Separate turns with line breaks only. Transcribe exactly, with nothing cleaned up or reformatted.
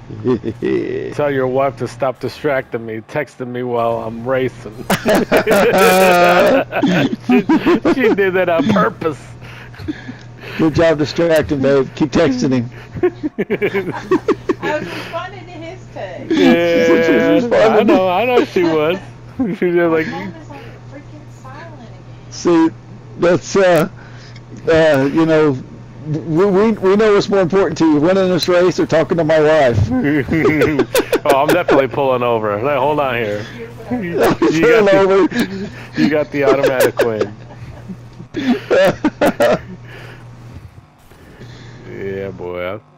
Tell your wife to stop distracting me, texting me while I'm racing. she, she did that on purpose.
Good job distracting, babe. Keep texting him.
I was responding to his text.
Yeah, I know, I know she was. She was like,
My phone is like freaking silent again.
See, that's, uh, uh, you know, we, we, we know what's more important to you, winning this race or talking to my wife.
oh, I'm definitely pulling over. Hey, hold on here. You, you, got the, you got the automatic win. Yeah, boy.